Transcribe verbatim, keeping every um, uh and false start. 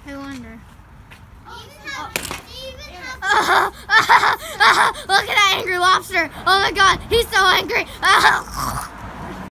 I wonder. Oh. Uh, uh, uh, look at that angry lobster! Oh my god, he's so angry! Uh,